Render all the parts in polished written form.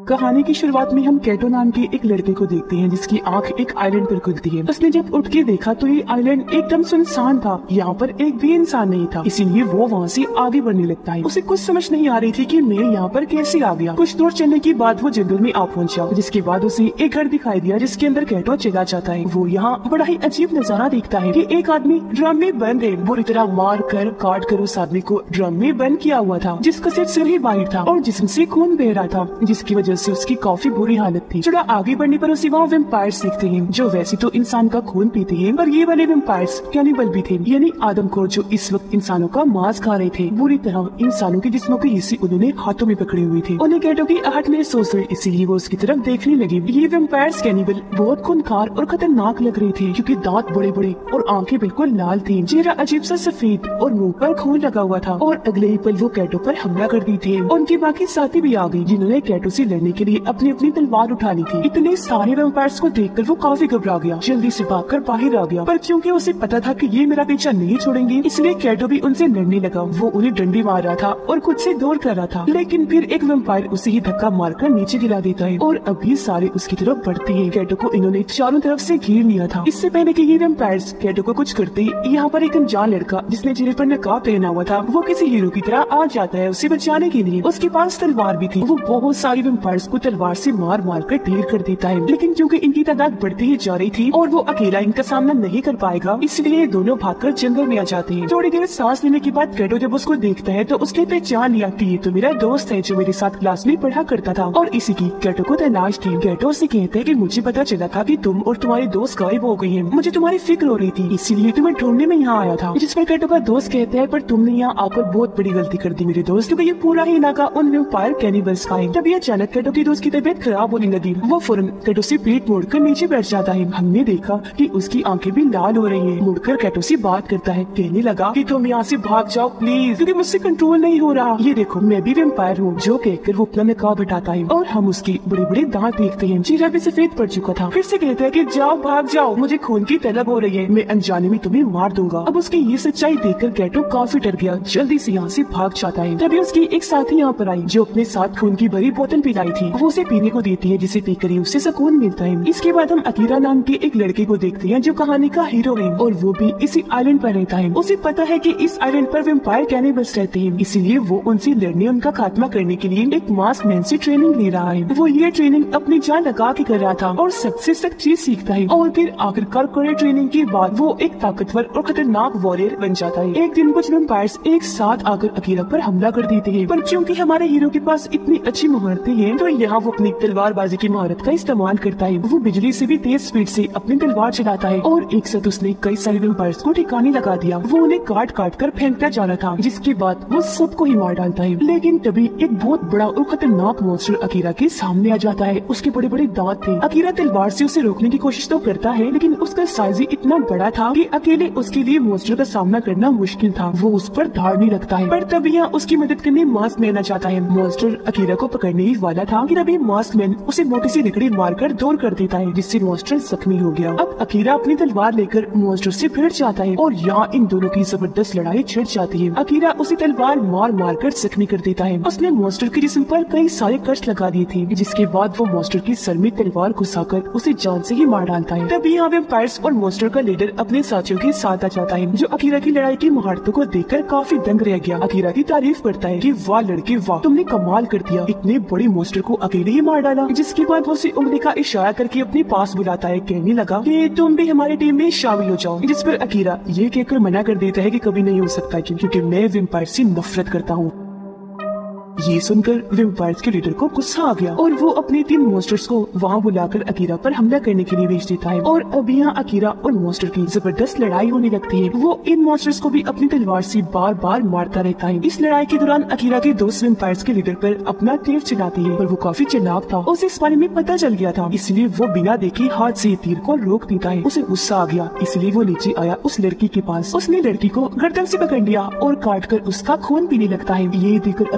कहानी की शुरुआत में हम कैटो नाम के एक लड़के को देखते हैं जिसकी आंख एक आइलैंड पर खुलती है। उसने जब उठ के देखा तो ये आइलैंड एकदम सुनसान था, यहाँ पर एक भी इंसान नहीं था, इसीलिए वो वहाँ से आगे बढ़ने लगता है। उसे कुछ समझ नहीं आ रही थी कि मैं यहाँ पर कैसे आ गया। कुछ दूर चलने के बाद वो जंगल में आ पहुंचा, जिसके बाद उसे एक घर दिखाई दिया जिसके अंदर कैटो चला जाता है। वो यहाँ बड़ा ही अजीब नजारा देखता है कि एक आदमी ड्रम में बंद है, बुरी तरह मार कर काट कर उस आदमी को ड्रम में बंद किया हुआ था, जिसका सिर ही बाहर था और जिसम से खून बह रहा था, जिसकी वजह से उसकी काफी बुरी हालत थी। थोड़ा आगे बढ़ने पर उसे वहाँ वेम्पायर्स दिखते हैं जो वैसे तो इंसान का खून पीते हैं, पर ये वाले वेम्पायर्स कैनिबल भी थे, यानी आदमखोर जो इस वक्त इंसानों का मांस खा रहे थे। बुरी तरह इंसानों के जिस्मों के हिस्से उन्होंने हाथों में पकड़े हुए थे। उन्हें कैटो की आहट महसूस हुई, इसीलिए वो उसकी तरफ देखने लगी। ये वेम्पायर्स कैनिबल बहुत खूंखार और खतरनाक लग रहे थे क्योंकि दांत बड़े बड़े और आंखें बिल्कुल लाल थी, चेहरा अजीब सा सफेद और मुंह पर खून लगा हुआ था। और अगले ही पल वो कैटो पर हमला कर दी थे। उनके बाकी साथी भी आ गए जिन्होंने कैटो से लड़ने के लिए अपनी अपनी तलवार उठा ली थी। इतने सारे वेम्पायर्स को देखकर वो काफी घबरा गया, जल्दी से भागकर बाहर आ गया। पर क्योंकि उसे पता था कि ये मेरा पीछा नहीं छोड़ेंगे, इसलिए कैटो भी उनसे लड़ने लगा। वो उन्हें डंडी मार रहा था और खुद से दूर कर रहा था, लेकिन फिर एक वेम्पायर उसे ही धक्का मारकर नीचे गिरा देता है और अभी सारे उसकी तरफ बढ़ते हैं। कैटो को इन्होंने चारों तरफ से घेर लिया था। इससे पहले कि ये वेम्पायर्स कैटो को कुछ करते, यहाँ पर एक अनजान लड़का जिसने चेहरे पर नकाब पहना हुआ था, वो किसी हीरो की तरह आ जाता है उसे बचाने के लिए। उसके पास तलवार भी थी। वो बहुत सारी वेम्पायर्स को तलवार से मार मार कर ढेर कर देता है, लेकिन क्योंकि इनकी तादाद बढ़ती ही जा रही थी और वो अकेला इनका सामना नहीं कर पाएगा, इसलिए ये दोनों भागकर जंगल में आ जाते हैं। थोड़ी देर सांस लेने के बाद कैटो जब उसको देखता है तो उसने पहचान लिया कि ये तो मेरा दोस्त है जो मेरे साथ क्लास में पढ़ा करता था और इसी की कैटो को तलाश थी। कैटो उसे कहता है कि मुझे पता चला था कि तुम और तुम्हारे दोस्त गायब हो गए हैं, मुझे तुम्हारी फिक्र हो रही थी, इसीलिए तुम्हें ढूंढने में यहाँ आया था। जिस पर कैटो का दोस्त कहता है पर तुमने यहाँ आकर बहुत बड़ी गलती कर दी मेरे दोस्त, क्योंकि ये पूरा ही इलाका उन वेम्पायर कैनिबल्स का है। तभी अचानक कैटो की दोस्त की तबीयत खराब होने लगी। वो फौरन कैटो से पीठ मोड़कर नीचे बैठ जाता है। हमने देखा कि उसकी आंखें भी लाल हो रही हैं। मुड़कर कैटो से बात करता है, कहने लगा कि तुम यहाँ से भाग जाओ प्लीज, क्योंकि मुझसे कंट्रोल नहीं हो रहा। ये देखो मैं भी वेम्पायर हूँ, जो कहकर वो अपना नकाब हटाता है और हम उसकी बड़े बड़े दांत देखते हैं। चेहरा भी सफेद पड़ चुका था। फिर से कहता है कि जाओ भाग जाओ, मुझे खून की तलब हो रही है, मैं अनजाने में तुम्हें मार दूंगा। अब उसकी ये सच्चाई देखकर कैटो काफी डर गया, जल्दी से यहाँ से भाग जाता है। तभी उसकी एक साथी यहाँ पर आई जो अपने साथ खून की भरी बोतल पिलाई थी। वो उसे पीने को देती है, जिसे पीकर ही उसे सुकून मिलता है। इसके बाद हम अकीरा नाम के एक लड़के को देखते हैं जो कहानी का हीरो है और वो भी इसी आइलैंड पर रहता है। उसे पता है कि इस आइलैंड पर वेम्पायर कैनिबल्स रहते हैं, इसीलिए वो उनसे लड़ने उनका खात्मा करने के लिए एक मास्क मैन से ट्रेनिंग ले रहा है। वो ये ट्रेनिंग अपनी जान लगा के कर रहा था और सबसे सख्त चीज सीखता है और फिर आखिरकार कड़े ट्रेनिंग के बाद वो एक ताकतवर और खतरनाक वॉरियर बन जाता है। एक दिन कुछ वेम्पायर्स एक साथ आकर अकीरा पर हमला कर देते हैं, पर क्योंकि हमारे हीरो के पास इतनी अच्छी महारतें हैं तो यहाँ वो अपनी तलवारबाजी की महारत का इस्तेमाल करता है। वो बिजली से भी तेज स्पीड से अपनी तलवार चलाता है और एक साथ उसने कई सारे वेम्पायर्स को ठिकाने लगा दिया। वो उन्हें काट काट कर फेंकता जा रहा था, जिसके बाद वो सबको ही मार डालता है। लेकिन तभी एक बहुत बड़ा और खतरनाक मॉन्स्टर अकीरा के सामने आ जाता है। उसके बड़े बड़े दांत थे। अकीरा तलवार से उसे रोकने की कोशिश तो करता है, लेकिन उसका साइज ही इतना बड़ा था कि अकेले उसके लिए मॉन्स्टर का सामना करना मुश्किल था। वो उस पर धार नहीं रखता है, पर तभी यहाँ उसकी मदद करने मास्क मैन आ जाता है। मॉन्स्टर अकीरा को पकड़ने ही वाला था कि तभी मास्क मैन उसे मोटी सी लकड़ी मारकर दूर कर देता है, जिससे मॉन्स्टर जख्मी हो गया। अब अकीरा अपनी तलवार लेकर मॉन्स्टर से भिड़ जाता है और यहाँ इन दोनों की जबरदस्त लड़ाई छिड़ जाती है। अकीरा उसे तलवार मार मार कर जख्मी कर देता है। उसने मॉन्स्टर के जिस्म पर कई सारे कष्ट लगा दिए थे, जिसके बाद वो मॉन्स्टर की सर में तलवार घुसाकर उसे जान से ही मार डालता है। तभी यहाँ वेम्पायर्स और मॉन्स्टर का लीडर अपने साथियों के साथ आ जाता है, जो अकीरा की लड़ाई की महारतों को देखकर काफी दंग रह गया। अकीरा की तारीफ करता है कि वाह लड़के वाह, तुमने कमाल कर दिया, इतने बड़े मॉन्स्टर को अकेले ही मार डाला। जिसके बाद वो उसे उंगली का इशारा करके अपने पास बुलाता है, कहने लगा कि तुम भी हमारी टीम में शामिल हो जाओ। जिस पर अकीरा ये कहकर मना कर देता है कि कभी नहीं हो सकता, क्योंकि मैं वेम्पायर से नफरत करता हूँ। ये सुनकर वेम्पायर्स के लीडर को गुस्सा आ गया और वो अपने 3 मॉन्स्टर्स को वहाँ बुलाकर अकीरा पर हमला करने के लिए भेज देता है। और अब यहाँ अकीरा और मॉन्स्टर की जबरदस्त लड़ाई होने लगती है। वो इन मॉन्स्टर्स को भी अपनी तलवार से बार बार मारता रहता है। इस लड़ाई के दौरान अकीरा के दोस्त वेम्पायर्स के लीडर पर अपना तीर चलाती है, पर वो काफी चालाक था, उसे इस बारे में पता चल गया था, इसलिए वो बिना देखे हाथ से तीर को रोक देता है। उसे गुस्सा आ गया, इसलिए वो नीचे आया उस लड़की के पास। उसने लड़की को गर्दन से पकड़ लिया और काट कर उसका खून पीने लगता है। ये देखकर अकीरा को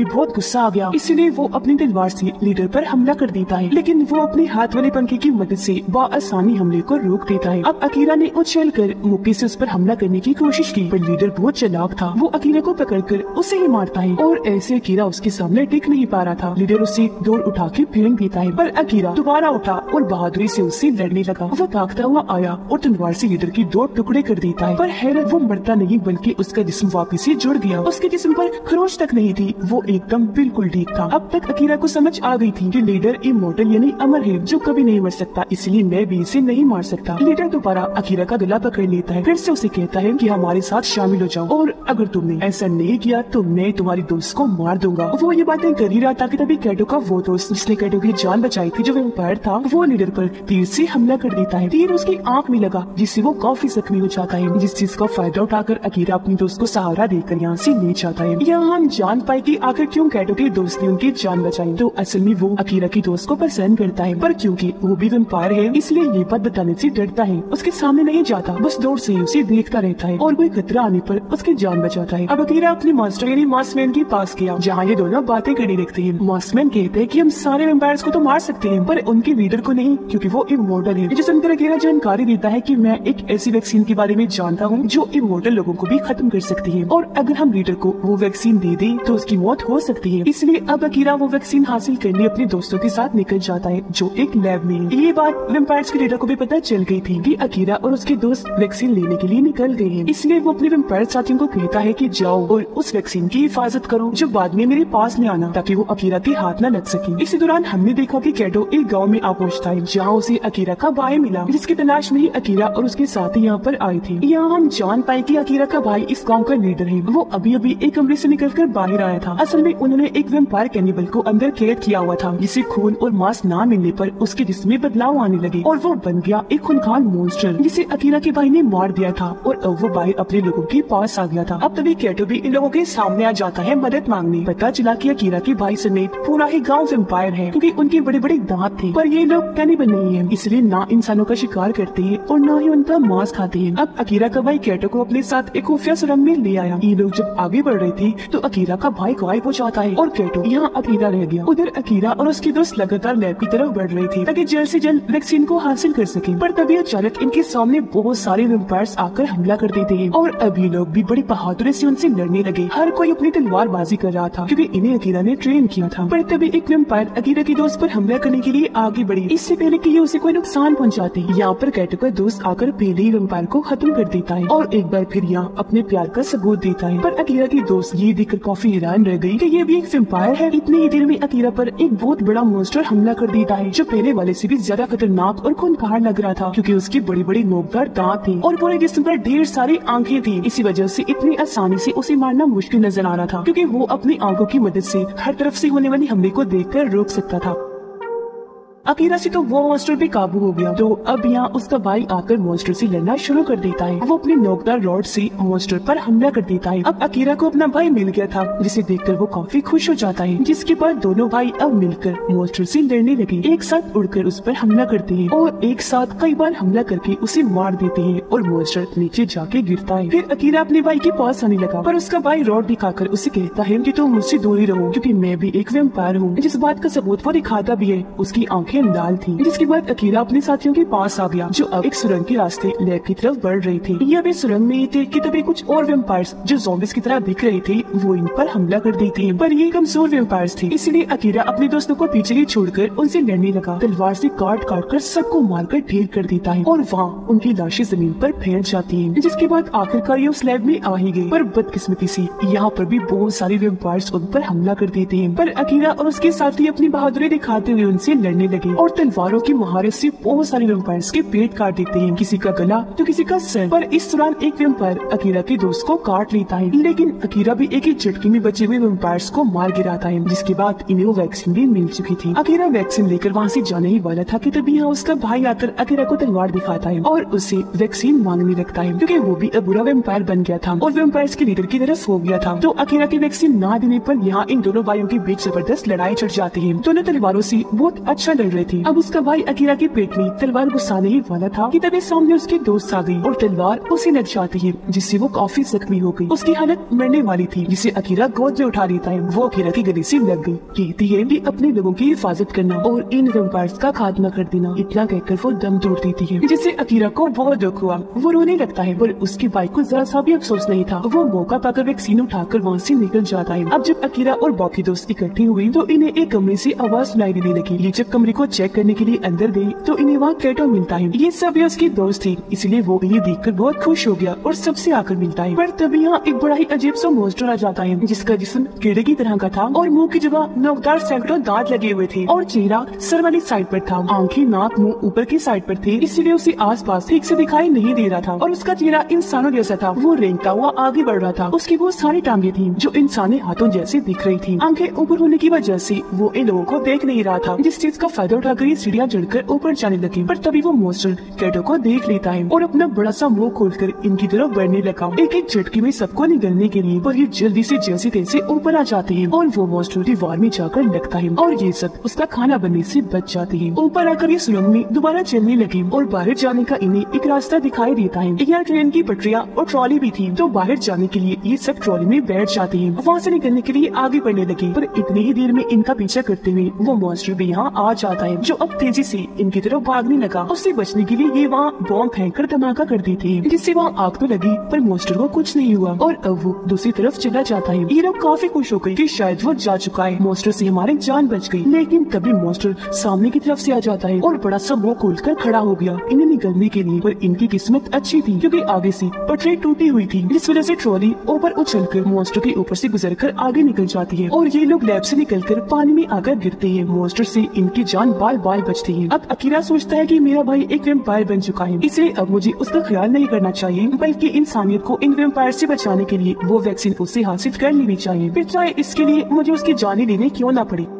भी बहुत गुस्सा आ गया, इसीलिए वो अपनी तलवार से लीडर पर हमला कर देता है, लेकिन वो अपने हाथ वाले पंखे की मदद से बआसानी हमले को रोक देता है। अब अकीरा ने उछल कर मुक्के से उस पर हमला करने की कोशिश की, पर लीडर बहुत चालाक था। वो अकीरा को पकड़कर उसे ही मारता है और ऐसे अकीरा उसके सामने टिक नहीं पा रहा था। लीडर उसे दौड़ उठा के फेंक देता है, पर अकीरा दोबारा उठा और बहादुरी से उससे लड़ने लगा। वो भागता हुआ आया और तलवार से लीडर की 2 टुकड़े कर देता है, पर हैरत वो मरता नहीं बल्कि उसका जिस्म वापस से जुड़ गया। उसके जिस्म पर खरोच तक नहीं थी, वो एकदम बिल्कुल ठीक था। अब तक अकीरा को समझ आ गई थी कि लीडर इमोर्टल यानी अमर है जो कभी नहीं मर सकता, इसलिए मैं भी इसे नहीं मार सकता। लीडर दोबारा अकीरा का गला पकड़ लेता है, फिर से उसे कहता है कि हमारे साथ शामिल हो जाओ और अगर तुमने ऐसा नहीं किया तो मैं तुम्हारी दोस्त को मार दूंगा। वो ये बातें कर ही रहा था कि तभी कैटो का वो दोस्त जिसने कैटो की जान बचाई थी जो वैम्पायर था, वो लीडर पर तीर से हमला कर देता है। तीर उसकी आंख में लगा जिससे वो काफी जख्मी हो जाता है, जिस चीज का फायदा उठाकर अकीरा अपनी दोस्त को सहारा देकर यहाँ से ले जाता है। यहाँ हम जान पाए कि आखिर क्यों कैटो के दोस्त ने उनकी जान बचाई। तो असल में वो अकीरा की दोस्त को पसंद करता है, पर क्योंकि वो भी वैम्पायर है इसलिए ये बात बताने से डरता है। उसके सामने नहीं जाता, बस दूर से उसे देखता रहता है और कोई खतरा आने पर उसकी जान बचाता है। अब अकीरा अपने मास्टर यानी मास्कमैन के पास गया, जहाँ ये दोनों बातें करने लगते हैं। मास्कमैन कहते हैं कि हम सारे वैम्पायर्स को तो मार सकते हैं पर उनके लीडर को नहीं, क्योंकि वो इमोर्टल है। जिस अंदर अकीरा जानकारी देता है कि मैं एक ऐसी वैक्सीन के बारे में जानता हूँ जो इमोर्टल लोगों को भी खत्म कर सकती है, और अगर हम लीडर को वो वैक्सीन दे दें तो उसकी मौत हो सकती है। इसलिए अब अकीरा वो वैक्सीन हासिल करने अपने दोस्तों के साथ निकल जाता है जो एक लैब में है। ये बात वैम्पायर्स के लीडर को भी पता चल गई थी कि अकीरा और उसके दोस्त वैक्सीन लेने के लिए निकल गए हैं, इसलिए वो अपने वैम्पायर साथियों को कहता है कि जाओ और उस वैक्सीन की हिफाजत करो जो बाद में मेरे पास ले आना, ताकि वो अकीरा के हाथ न लग सके। इसी दौरान हमने देखा कि कैटो एक गांव में आ पहुंचता है जहां उसे अकीरा का भाई मिला, जिसकी तलाश में ही अकीरा और उसके साथी यहाँ पर आए थे। यहाँ हम जान पाए कि अकीरा का भाई इस गाँव का लीडर है। वो अभी अभी एक कमरे से निकलकर बाहर आया था। असल में उन्होंने एक वैम्पायर कैनिबल को अंदर कैद किया हुआ था, जिसे खून और मांस न मिलने पर उसके जिस्म में बदलाव आने लगे और वो बन गया एक खूंखार मॉन्स्टर जिसे अकीरा के भाई ने मार दिया था। और अब वो भाई अपने लोगों के पास आ गया था। अब तभी कैटो भी इन लोगों के सामने आ जाता है मदद मांगने। पता चला कि अकीरा के भाई समेत पूरा ही गांव वैम्पायर है, क्योंकि उनके बड़े बड़े दांत थे, पर ये लोग कैनिबल नहीं है, इसलिए ना इंसानों का शिकार करते हैं और न ही उनका मांस खाते हैं। अब अकीरा का भाई कैटो को अपने साथ एक खुफिया सुरंग में ले आया। ये लोग जब आगे बढ़ रहे थे तो अकीरा का भाई गायब हो जाता है और कैटो यहाँ अकेला रह गया। उधर अकीरा और उसके दोस्त लगातार लैब की तरफ बढ़ रहे थे ताकि जल्द से जल्द वैक्सीन को हासिल कर सके, पर तभी अचानक इनके सामने बहुत सारे वैम्पायर्स आकर हमला कर देते हैं और अभी लोग भी बड़ी बहादुरी से उनसे लड़ने लगे। हर कोई अपनी तलवारबाजी कर रहा था क्योंकि इन्हें अकीरा ने ट्रेन किया था। पर तभी एक वैम्पायर अकीरा के दोस्त पर हमला करने के लिए आगे बढ़ी, इससे पहले कि ये उसे कोई नुकसान पहुंचाते। यहाँ पर कैटो का दोस्त आकर पहले ही वैम्पायर को खत्म कर देता है और एक बार फिर यहाँ अपने प्यार का सबूत देता है। पर अकीरा की दोस्त ये देखकर काफी हैरान रह गई कि ये भी एक वैम्पायर है। इतनी ही देर में अकीरा पर एक बहुत बड़ा मॉन्स्टर हमला कर देता है जो पहले वाले से भी ज्यादा खतरनाक और खूंखार लग रहा था, क्योंकि उसकी बड़ी बड़ी नोकदार दांत थे और पूरे जिस्म पर ढेर सारी आंखें थी। इसी वजह से इतनी आसानी से उसे मारना मुश्किल नजर आ रहा था, क्योंकि वो अपनी आंखों की मदद से हर तरफ से होने वाली हमले को देखकर रोक सकता था। अकीरा से तो वो मॉन्स्टर पे काबू हो गया, तो अब यहाँ उसका भाई आकर मॉन्स्टर से लड़ना शुरू कर देता है। वो अपनी नोकदार रॉड से मॉन्स्टर पर हमला कर देता है। अब अकीरा को अपना भाई मिल गया था, जिसे देखकर वो काफी खुश हो जाता है, जिसके बाद दोनों भाई अब मिलकर मॉन्स्टर से लड़ने लगे। एक साथ उड़कर उस पर हमला करते हैं और एक साथ कई बार हमला करके उसे मार देते हैं और मॉन्स्टर नीचे जाके गिरता है। फिर अकीरा अपने भाई के पास आने लगा, पर उसका भाई रॉड दिखाकर उसे कहता है कि तुम मुझसे दूर ही रहो, क्योंकि मैं भी एक वैम्पायर हूँ। जिस बात का सबूत वो दिखाता भी है। उसकी आंखें लाल थी। जिसके बाद अकीरा अपने साथियों के पास आ गया जो अब एक सुरंग के रास्ते लैब की तरफ बढ़ रहे थे। ये अभी सुरंग में ही थे कि तभी कुछ और वैम्पायर्स जो ज़ॉम्बीज़ की तरह दिख रहे थे वो इन पर हमला कर देते हैं, पर ये कमजोर वैम्पायर्स थे, इसलिए अकीरा अपने दोस्तों को पीछे ही छोड़कर उनसे लड़ने लगा। तलवार से काट काट कर सबको मारकर ढेर कर देता है और वहाँ उनकी लाशें जमीन पर फैल जाती है। जिसके बाद आखिरकार ये उस लैब में आ ही गए, पर बदकिस्मती से यहाँ पर भी बहुत सारे वैम्पायर्स उन पर हमला कर देते हैं। पर अकीरा और उसके साथी अपनी बहादुरी दिखाते हुए उनसे लड़ने लगे और तलवारों की महारत से बहुत सारे वैम्पायर्स के पेट काट देते हैं, किसी का गला तो किसी का सर। पर इस दौरान एक वैम्पायर अकीरा के दोस्त को काट लेता है, लेकिन अकीरा भी एक ही झटके में बचे हुए वैम्पायर्स को मार गिराता है, जिसके बाद इन्हें वो वैक्सीन भी मिल चुकी थी। अकीरा वैक्सीन लेकर वहाँ से जाने ही वाला था कि तभी यहाँ उसका भाई आकर अकीरा को तलवार दिखाता है और उसे वैक्सीन मांगने लगता है, क्योंकि वो भी अब बुरा वैम्पायर बन गया था और वैम्पायर्स के लीडर की तरफ हो गया था। तो अकीरा की वैक्सीन ना देने पर यहाँ इन दोनों भाइयों के बीच जबरदस्त लड़ाई छिड़ जाती है। दोनों तलवारों से बहुत अच्छा लड़ रहे थे। अब उसका भाई अकीरा के पेट में तलवार घुसाने ही वाला था कि तभी सामने उसके दोस्त आ गई और तलवार उसे लग जाती है, जिससे वो काफी जख्मी हो गई। उसकी हालत मरने वाली थी, जिसे अकीरा गोद में उठा लेता है। वो अकीरा की गले से लग गई। कहती है कि अपने लोगों की हिफाजत करना और इन वैम्पायर्स का खात्मा कर देना। इतना कहकर वो दम तोड़ देती है, जिससे अकीरा को बहुत दुख हुआ। वो रोने लगता है, पर उसके भाई को जरा सा भी अफसोस नहीं था। वो मौका पाकर वैक्सीन उठाकर वहाँ से निकल जाता है। अब जब अकीरा और बाकी दोस्त इकट्ठे हुए तो इन्हें एक कमरे से आवाज सुनाई देने लगी। ये जब कमरे को चेक करने के लिए अंदर गई तो इन्हें वहाँ कैटो मिलता है। ये सब उसके दोस्त थे, इसलिए वो ये देखकर बहुत खुश हो गया और सबसे आकर मिलता है। पर तभी यहाँ एक बड़ा ही अजीब सा मॉन्स्टर आ जाता है, जिसका जिस्म कीड़े की तरह का था और मुंह की जगह नोकदार सैकड़ों दांत लगे हुए थे और चेहरा सर वाली साइड पर था। आंखें नाक मुंह ऊपर की साइड पर थे, इसलिए उसे आसपास ठीक से दिखाई नहीं दे रहा था और उसका चेहरा इंसानों जैसा था। वो रेंगता हुआ आगे बढ़ रहा था। उसकी बहुत सारी टांगे थी जो इंसानी हाथों जैसे दिख रही थी। आंखें ऊपर होने की वजह से वो इन लोगों को देख नहीं रहा था, जिस चीज का फायदा उठाकर ये सीढ़ियां चढ़कर ऊपर जाने लगी। पर तभी वो मॉन्स्टर कैटो को देख लेता है और अपना बड़ा सा मुंह खोलकर इनकी तरफ बढ़ने लगा, एक एक झटके में सबको निगलने के लिए। पर ये जल्दी से जैसे तैसे ऊपर आ जाते हैं और वो मॉन्स्टर दीवार में जाकर लगता है और ये सब उसका खाना बनने से बच जाते हैं। ऊपर आकर ये सुरंग में दोबारा चलने लगे और बाहर जाने का इन्हें एक रास्ता दिखाई देता है। यहाँ ट्रेन की पटरियाँ और ट्रॉली भी थी, तो बाहर जाने के लिए ये सब ट्रॉली में बैठ जाते हैं। वहाँ से निकलने के लिए आगे बढ़ने लगे, पर इतनी ही देर में इनका पीछा करते हुए वो मॉन्स्टर भी यहाँ आ जाता है, जो अब तेजी से इनकी तरफ भागने लगा। उससे बचने के लिए ये वहाँ बॉम्ब फेंककर धमाका कर देते हैं, जिससे वहाँ आग तो लगी पर मॉन्स्टर को कुछ नहीं हुआ और अब वो दूसरी तरफ चला जाता है। ये लोग काफी खुश हो गए कि शायद वो जा चुका है, मॉन्स्टर से हमारी जान बच गई। लेकिन तभी मॉन्स्टर सामने की तरफ से आ जाता है और बड़ा सा मुंह खोलकर खड़ा हो गया इन्हें निकलने के लिए। पर इनकी किस्मत अच्छी थी, क्योंकि आगे से पटरी टूटी हुई थी, जिस वजह से ट्रॉली ऊपर उछलकर मॉन्स्टर के ऊपर से गुजरकर आगे निकल जाती है और ये लोग लैब से निकलकर पानी में आकर गिरते हैं। मॉन्स्टर से इनकी जान बाल बाल बचती है। अब अकीरा सोचता है कि मेरा भाई एक वैम्पायर बन चुका है, इसलिए अब मुझे उसका ख्याल नहीं करना चाहिए, बल्कि इंसानियत को इन वैम्पायर से बचाने के लिए वो वैक्सीन उससे हासिल कर लेनी चाहिए, फिर चाहे इसके लिए मुझे उसकी जान लेने क्यों न पड़े।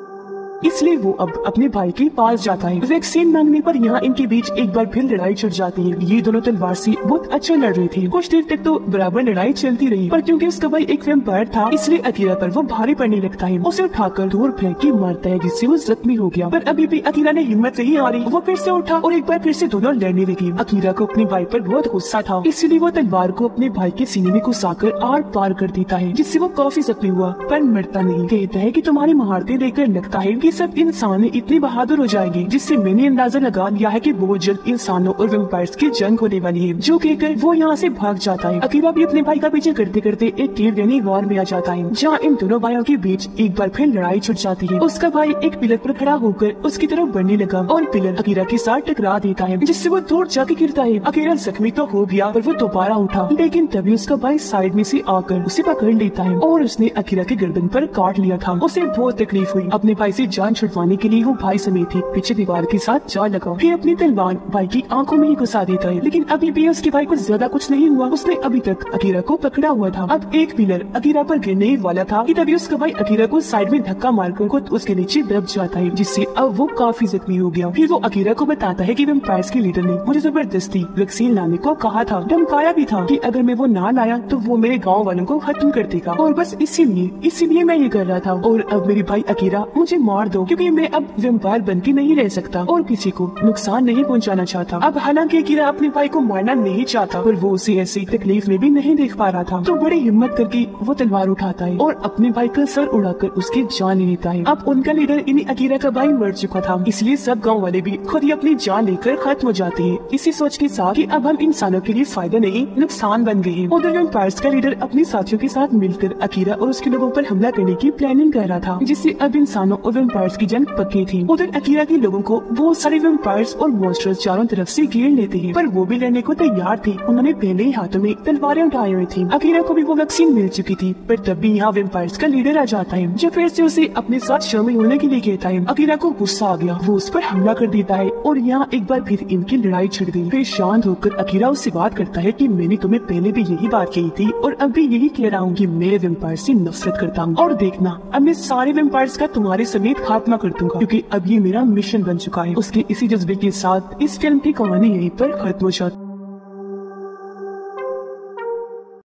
इसलिए वो अब अपने भाई के पास जाता है। वैक्सीन मांगने पर यहाँ इनके बीच एक बार फिर लड़ाई छिड़ जाती है। ये दोनों तलवार से बहुत अच्छा लड़ रहे थे। कुछ देर तक तो बराबर लड़ाई चलती रही, पर क्योंकि उसका भाई एक वैम्पायर था, इसलिए अकीरा पर वो भारी पड़ने लगता है। उसे उठाकर दूर फेंक के मारता है, जिससे वो जख्मी हो गया। पर अभी भी अकीरा ने हिम्मत नहीं हारी। वो फिर से उठा और एक बार फिर से दोनों लड़ने लगे। अकीरा को अपने भाई पर बहुत गुस्सा था, इसलिए वो तलवार को अपने भाई के सीने में घुसाकर आर पार कर देता है, जिससे वो काफी जख्मी हुआ पर मरता नहीं। कहता है कि तुम्हारी महारतें देखकर लगता है कि सब इंसान इतनी बहादुर हो जाएगी, जिससे मैंने अंदाजा लगा लिया है कि बहुत जल्द इंसानों और वैम्पायर्स की जंग होने वाली है। जो कहकर वो यहाँ से भाग जाता है। अकीरा भी अपने भाई का पीछे करते करते एक केव यानी वॉर में आ जाता है, जहाँ इन दोनों भाइयों के बीच एक बार फिर लड़ाई छुट जाती है। उसका भाई एक पिलर पर खड़ा होकर उसकी तरफ बढ़ने लगा और पिलर अकीरा के साथ टकरा देता है, जिससे वो दूर जाके गिरता है। अकीरा जख्मी तो हो गया, पर वो दोबारा उठा, लेकिन तभी उसका भाई साइड में से आकर उसे पकड़ लेता है और उसने अकीरा के गर्दन पर काट लिया था। उसे बहुत तकलीफ हुई। अपने भाई से जान छुड़वाने के लिए वो भाई समेत ही पीछे दीवार के साथ जा लगा, फिर अपनी तलवार भाई की आंखों में ही घुसा देता है। लेकिन अभी भी उसके भाई को ज्यादा कुछ नहीं हुआ। उसने अभी तक अकीरा को पकड़ा हुआ था। अब एक पिलर अकीरा पर गिरने ही वाला था कि तभी उसका भाई अकीरा को साइड में धक्का मारकर खुद उसके नीचे दब जाता है, जिससे अब वो काफी जख्मी हो गया। फिर वो अकीरा को बताता है कि वैम्पायर्स के लीडर ने मुझे जबरदस्ती वैक्सीन लाने को कहा था, धमकाया भी था कि अगर मैं वो ना लाया तो वो मेरे गाँव वालों को खत्म कर देगा, और बस इसीलिए मैं ये कर रहा था। और अब मेरे भाई अकीरा मुझे मार दो, क्योंकि मैं अब वैम्पायर बन के नहीं रह सकता और किसी को नुकसान नहीं पहुंचाना चाहता। अब हालांकि अकीरा अपने भाई को मारना नहीं चाहता, पर वो उसे ऐसी तकलीफ में भी नहीं देख पा रहा था, तो बड़ी हिम्मत करके वो तलवार उठाता है और अपने भाई का सर उड़ाकर उसकी जान ले लेता है। अब उनका लीडर यानी अकीरा का भाई मर चुका था, इसलिए सब गाँव वाले भी खुद ही अपनी जान लेकर खत्म हो जाते हैं, इसी सोच के साथ कि अब हम इंसानों के लिए फायदा नहीं नुकसान बन गए हैं। उधर वैम्पायर्स का लीडर अपने साथियों के साथ मिलकर अकीरा और उसके लोगों पर हमला करने की प्लानिंग कर रहा था, जिससे अब इंसानों और वैम्पायर्स की जंग पक्की थी। उधर अकीरा के लोगों को बहुत सारे वैम्पायर्स और मॉन्स्टर्स चारों तरफ से घेर लेते हैं, पर वो भी लड़ने को तैयार थे। उन्होंने पहले ही हाथों में तलवारें उठाई हुई थी। अकीरा को भी वो वैक्सीन मिल चुकी थी, पर तब भी यहाँ वैम्पायर्स का लीडर आ जाता है, जो फिर से उसे अपने साथ शामिल होने के लिए कहता है। अकीरा को गुस्सा आ गया, वो उस पर हमला कर देता है और यहाँ एक बार फिर इनकी लड़ाई छिड़ गई। फिर शांत होकर अकीरा उससे बात करता है कि मैंने तुम्हें पहले भी यही बात कही थी और अब भी यही कह रहा हूँ कि मैं वैम्पायर से नफरत करता हूँ, और देखना अब मैं सारे वैम्पायर्स का तुम्हारे समेत खात्मा कर दूंगा, क्योंकि अब ये मेरा मिशन बन चुका है। उसके इसी जज्बे के साथ इस फिल्म की कहानी यहीं पर खत्म हो जाती है।